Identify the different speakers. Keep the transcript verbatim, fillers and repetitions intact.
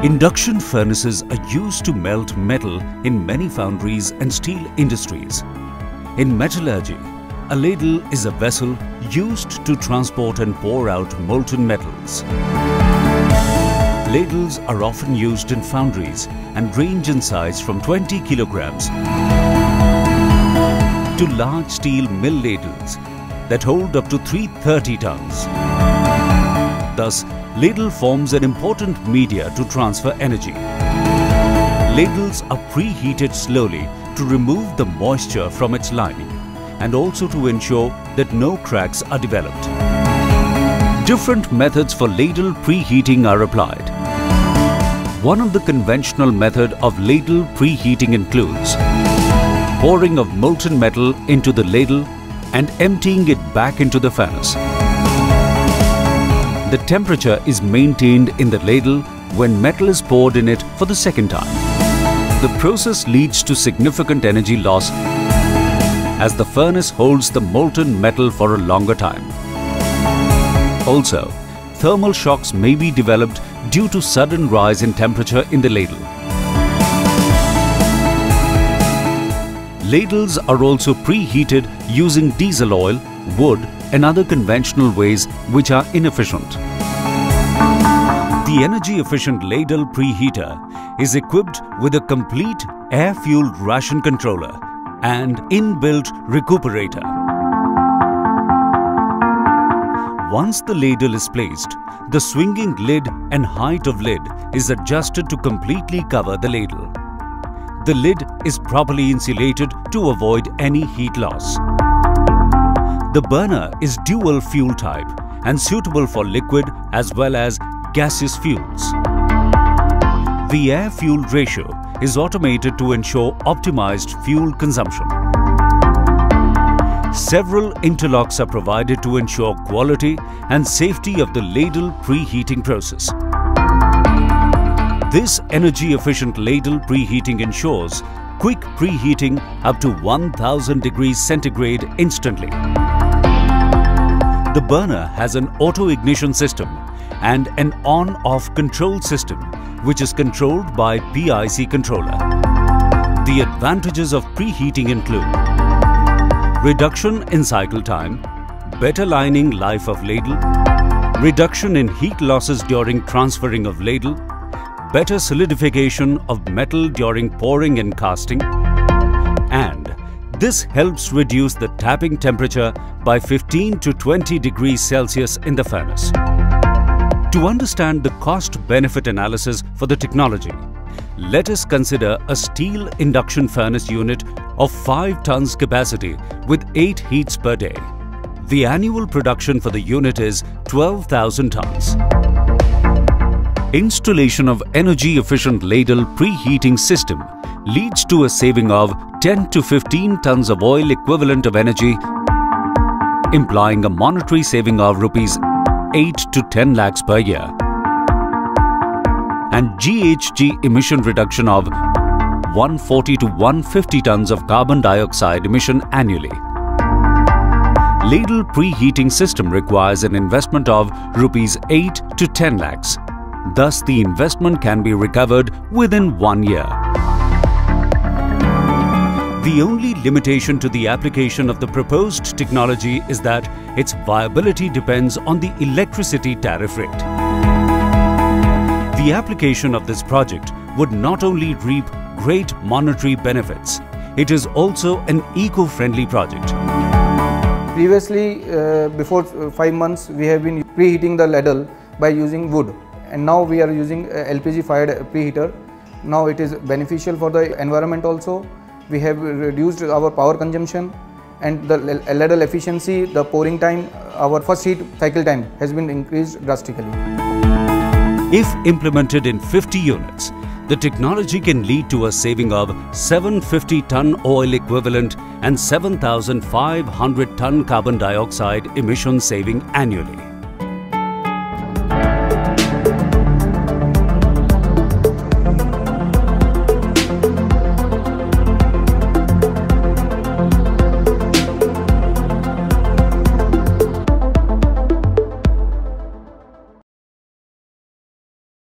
Speaker 1: Induction furnaces are used to melt metal in many foundries and steel industries. In metallurgy, a ladle is a vessel used to transport and pour out molten metals. Ladles are often used in foundries and range in size from twenty kilograms to large steel mill ladles that hold up to three hundred thirty tons. Thus, ladle forms an important media to transfer energy. Ladles are preheated slowly to remove the moisture from its lining and also to ensure that no cracks are developed. Different methods for ladle preheating are applied. One of the conventional method of ladle preheating includes pouring of molten metal into the ladle and emptying it back into the furnace. The temperature is maintained in the ladle when metal is poured in it for the second time. The process leads to significant energy loss as the furnace holds the molten metal for a longer time. Also, thermal shocks may be developed due to sudden rise in temperature in the ladle. Ladles are also preheated using diesel oil, wood and other conventional ways which are inefficient. The energy-efficient ladle preheater is equipped with a complete air-fueled ration controller and inbuilt recuperator. Once the ladle is placed, the swinging lid and height of lid is adjusted to completely cover the ladle. The lid is properly insulated to avoid any heat loss. The burner is dual fuel type and suitable for liquid as well as gaseous fuels. The air-fuel ratio is automated to ensure optimized fuel consumption. Several interlocks are provided to ensure quality and safety of the ladle preheating process. This energy-efficient ladle preheating ensures quick preheating up to one thousand degrees centigrade instantly. The burner has an auto-ignition system and an on-off control system which is controlled by P I C controller. The advantages of preheating include reduction in cycle time, better lining life of ladle, reduction in heat losses during transferring of ladle, better solidification of metal during pouring and casting, and this helps reduce the tapping temperature by fifteen to twenty degrees Celsius in the furnace. To understand the cost-benefit analysis for the technology, let us consider a steel induction furnace unit of five tons capacity with eight heats per day. The annual production for the unit is twelve thousand tons. Installation of energy-efficient ladle preheating system leads to a saving of ten to fifteen tons of oil equivalent of energy, implying a monetary saving of rupees eight to ten lakhs per year, and G H G emission reduction of one hundred forty to one hundred fifty tons of carbon dioxide emission annually. Ladle preheating system requires an investment of rupees eight to ten lakhs. Thus, the investment can be recovered within one year. The only limitation to the application of the proposed technology is that its viability depends on the electricity tariff rate. The application of this project would not only reap great monetary benefits, it is also an eco-friendly project.
Speaker 2: Previously, uh, before five months, we have been preheating the ladle by using wood, and now we are using L P G fired preheater. Now it is beneficial for the environment also. We have reduced our power consumption and the ladle efficiency, the pouring time, our first heat cycle time has been increased drastically.
Speaker 1: If implemented in fifty units, the technology can lead to a saving of seven hundred fifty ton oil equivalent and seven thousand five hundred ton carbon dioxide emission saving annually.